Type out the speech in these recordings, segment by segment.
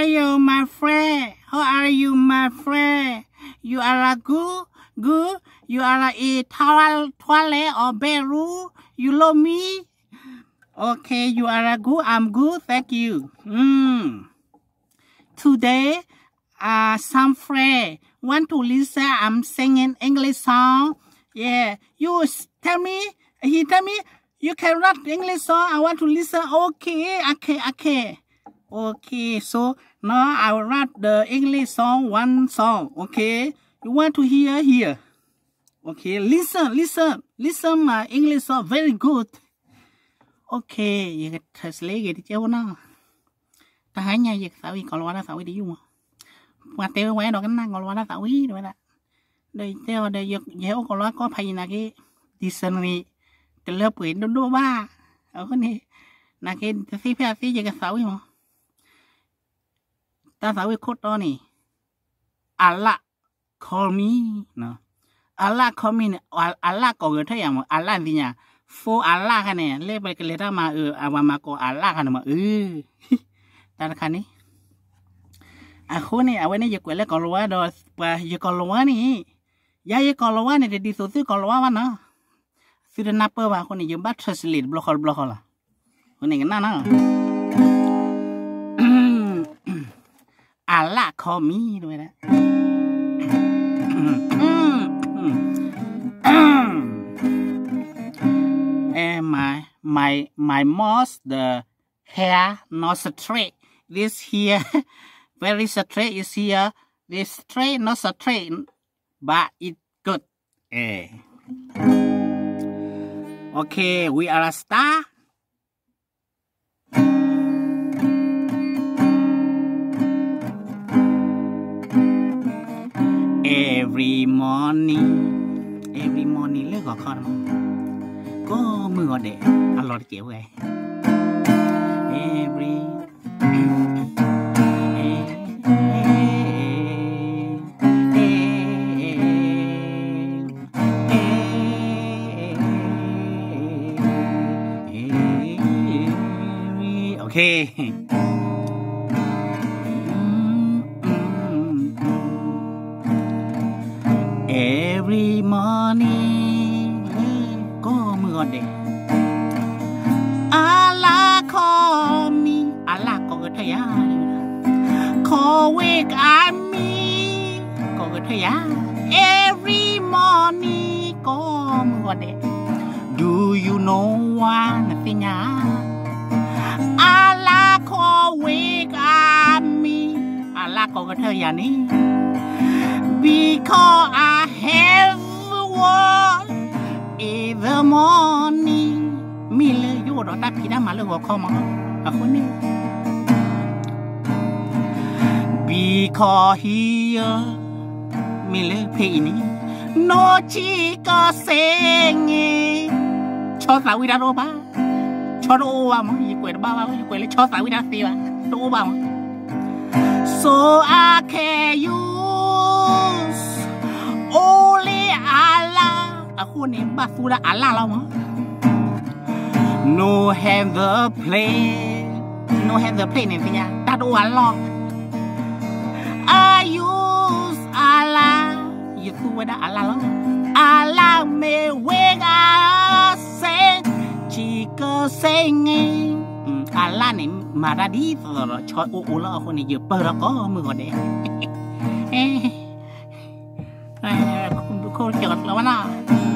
you, my friend? How are you, my friend? You are a good. You are a toilet or bedroom. You love me? Okay, you are a good. I'm good. Thank you. Today, some friend want to listen. I'm singing English song. Yeah, you tell me. He tell me you can rap English song. I want to listen. Okay. So now I will rap the English song. One song. Okay. You want to hear here? Okay. Listen. My English song very good. Okay. You translate it. You know. Ta hai nhà việc sao còn lo đó sao đi dùng mà tiêu quay đó cái năng còn lo đó sao ý rồi đó đây tiêu đây việc dễ còn lo có phải là cái dictionary cái lớp quyển đô ba ở cái này là cái phi gì cái sao mà ta sao cái code đó này Allah call me no Allah call me Allah có người thấy à mà Allah gì nhỉ for Allah cái này lấy cái letter mà mà có Allah cái này mà ta là này aku ni awak ni je kuat kalau ada apa je kalau ni ya je kalau ni di situ kalau mana sudah napa bah aku ni je bat translate blok lah aku ni kena na Allah call me tu ada my mouse the hair not straight. This here, very straight is here. This straight, not straight, but it's good. Okay, we are a star. Every morning, lấy gọi con có mưa gọi để ăn lọt kiểu vậy. Every okay. Every morning có mưa gọi để Allah call me Allah có cái thầy á call wake up me có cái thầy á every morning có mưa gọi để do you know nothing Allah call wake up me Allah có cái thầy á ní because I have one in the morning mi le yo đó ta phi đã mà le ho kho mà aku ni because here mi le phi ni no chi có sing cho sa wi da ro ba cho ro ba mà yi quậy ba ba yi quậy le cho sa wi da ti ba ro ba mà so I can use only Allah aku ni ba su da Allah lah mà no have the plane này nha ta đâu ăn lo I use Allah you tu đã Allah lo Allah me wega sen chỉ có sen Allah này mà ra đi rồi cho u lo con này giờ bơ ra có mưa gọi đấy cô chợt là nào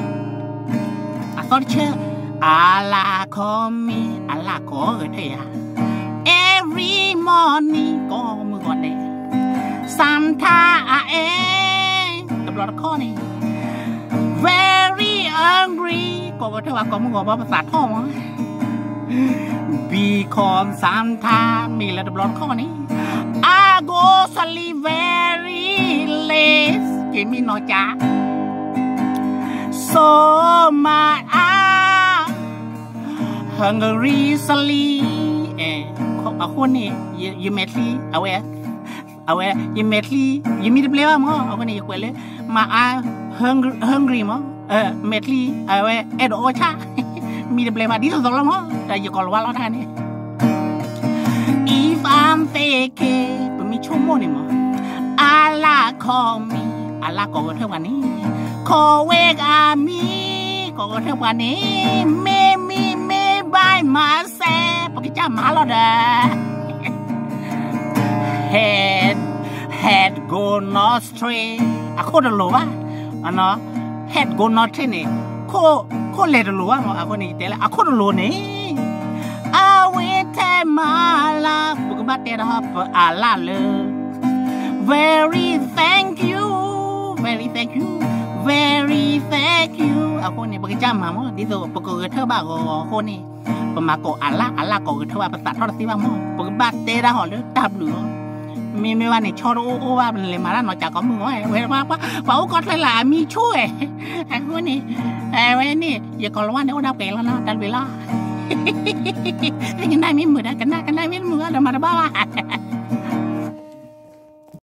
à con chưa Allah call me Allah có người thầy à every morning có mưa gọi đấy sometimes I am tập lọt kho này very angry có người thầy à có mưa gọiภาษาท่อมั้งbecause sometimesมีแล้วtập lọt kho này I go sleep very late chỉ mi nói chả so my hungry sleep aku ni you medley aware you medley you meet play mà aku ni quên lấy mà hungry mà medley aware edo cha meet play mà đi rồi lắm mà tại giờ còn qua lo đây nè if I'm taking มนี่มั้งอาลาคอมีอาลาก็เท่าวันนี้ขอเวกอามีก็เท่าวันนี้เมบายมาแซ่ปกิจ้ามาแล้วเด้อ head go north straight อะโคตรหล่อวะอะเนาะ head go north straight นี่โคเลดหล่อวะมั้งอะคนนี้แต่ละอะโคตรหล่อนี่อาเวทมาลาบุกบัตเตอร์ฮอปอาลาเลย very thank you very thank you very thank you อะคนนี้ปกิจ้ามามั้งดิโซปกติเธอบ้าก็คนนี้ปมาโกอาลาก็เธอว่าภาษาทอดสิบ้างมั้งปกบัตเตอร์ฮอปเลยตับเหลือมีว่าเนี่ยชอโอว่าเป็นเลยมาแล้วนอกจากก็มือเว้ยว่าก็เลยล่ะมีช่วยไอ้คนนี้ไอ้เว้ยนี่อย่าก่อนว่าเนี่ยโอ้ดับแกแล้วนะดันเวลากันได้ไม่มือได้กันได้ไม่มือเดี๋ยวมาบ้า